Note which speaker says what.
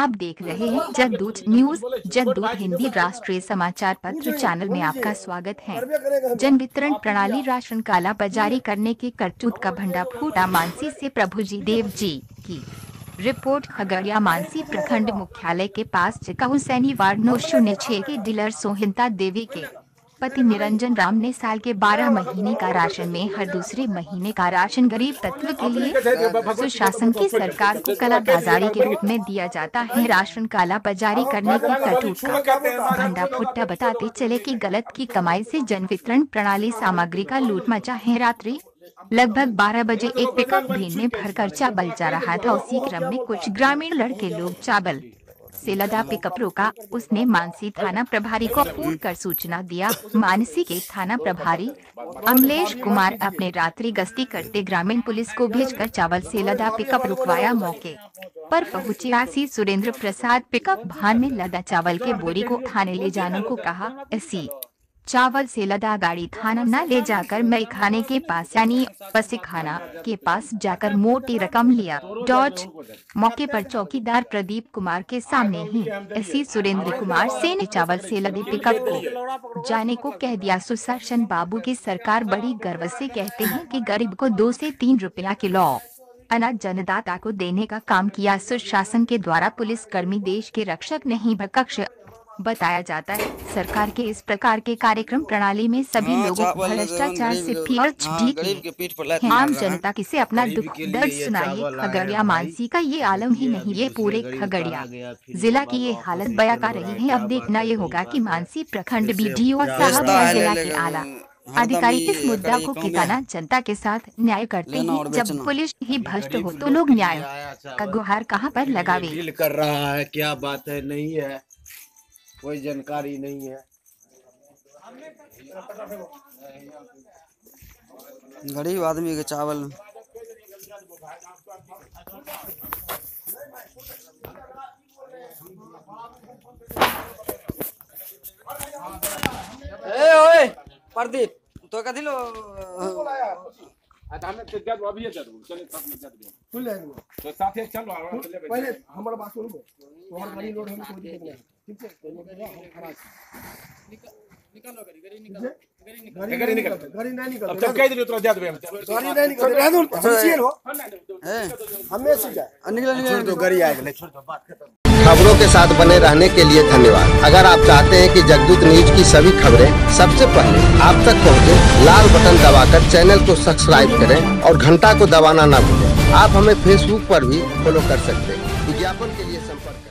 Speaker 1: आप देख रहे हैं जगदूत न्यूज। जगदूत हिंदी राष्ट्रीय समाचार पत्र चैनल में आपका स्वागत है। जन वितरण प्रणाली राशन काला बाजारी करने की करतूत का भंडा फूटा मानसी से प्रभुजी देव जी की रिपोर्ट। खगड़िया मानसी प्रखंड मुख्यालय के पास चका हुसैनी वार्ड 906 के डीलर सोहिंता देवी के पति निरंजन राम ने साल के 12 महीने का राशन में हर दूसरे महीने का राशन गरीब तत्व के लिए सुशासन की सरकार को काला बाजारी के रूप में दिया जाता है। राशन काला बाजारी करने की करतूत का भंडा फुट्टा बताते चले कि गलत की कमाई से जन वितरण प्रणाली सामग्री का लूट मचा है। रात्रि लगभग 12 बजे एक पिकअप वैन में भरकर चावल जा रहा था। उसी क्रम में कुछ ग्रामीण लड़के लोग चावल से लदा पिकअप रोका। उसने मानसी थाना प्रभारी को फोन कर सूचना दिया। मानसी के थाना प्रभारी अमलेश कुमार अपने रात्रि गश्ती करते ग्रामीण पुलिस को भेजकर चावल से लदा पिकअप रुकवाया। मौके पर पहुंचे आसी सुरेंद्र प्रसाद पिकअप वाहन में लदा चावल के बोरी को थाने ले जाने को कहा। ऐसी चावल से लदा गाड़ी थाना न ले जाकर मई खाने के पास यानी पसीखाना के पास जाकर मोटी रकम लिया। मौके पर चौकीदार प्रदीप कुमार के सामने ही एससी सुरेंद्र कुमार से ने चावल से लदे पिकअप को जाने को कह दिया। सुशासन बाबू की सरकार बड़ी गर्व से कहते हैं कि गरीब को 2 से 3 रुपया किलो अनाज जनदाता को देने का काम किया। सुशासन के द्वारा पुलिस कर्मी देश के रक्षक नहीं भक्षक बताया जाता है। सरकार के इस प्रकार के कार्यक्रम प्रणाली में सभी लोगों को भ्रष्टाचार से पीड़ित आम जनता किसे अपना दुख दर्द सुनाइए। खगड़िया मानसी का ये आलम ही नहीं, ये पूरे खगड़िया जिला की ये हालत बयां कर रही है। अब देखना ये होगा कि मानसी प्रखंड बीडीओ साहब और जिला के आला अधिकारी इस मुद्दा को कितना जनता के साथ न्याय करते हैं। जब पुलिस ही भ्रष्ट हो तो लोग न्याय का गुहार कहाँ पर लगावे।
Speaker 2: कर रहा है क्या बात है, नहीं है कोई जानकारी नहीं है।
Speaker 3: गरीब आदमी के चावल ओए प्रदीप तो का दिलो
Speaker 4: अभी चले तो साथे चलो
Speaker 2: पहले हमारा बात सुनो। तुम्हारा गाड़ी लोड होने कोई दिक्कत नहीं, ठीक है? हम खड़ा निकालो गाड़ी नहीं निकलता।
Speaker 4: अब तक कह दियो तो दे देबे हम
Speaker 2: गाड़ी नहीं निकलता। रहदो हमसे हो हमें से जा निकल तो गाड़ी आ गई। छोड़ दो बात खत्म।
Speaker 5: खबरों के साथ बने रहने के लिए धन्यवाद। अगर आप चाहते हैं कि जगदूत न्यूज की सभी खबरें सबसे पहले आप तक पहुंचे, लाल बटन दबाकर चैनल को सब्सक्राइब करें और घंटा को दबाना ना भूलें। आप हमें फेसबुक पर भी फॉलो कर सकते हैं। विज्ञापन के लिए संपर्क